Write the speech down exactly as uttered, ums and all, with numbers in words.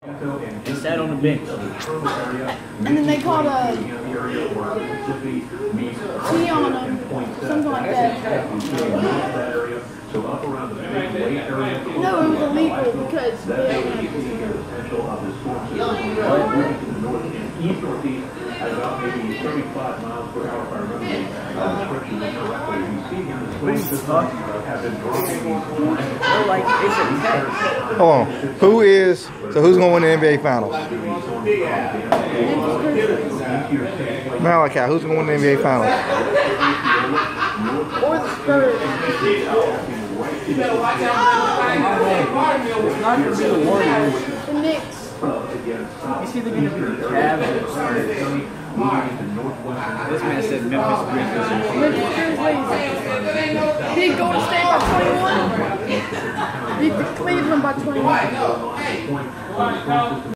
He sat on the bench. And then they called a T on him, something like that. No, it was illegal because they at about maybe thirty-five miles per hour, if I remember the description correctly. You see him have been dropping these Like, it's a test. Hold on. Who is, so who's going to win the N B A Finals? Malachi, who's going to win the N B A Finals? or the Spurs. It's not going to be the Warriors. The Knicks. It's either going to be the Cavs or the Spurs. This man said Memphis Grizzlies. Memphis Grizzlies. Beat Golden State by twenty-one. Beat the Cleveland by twenty-one.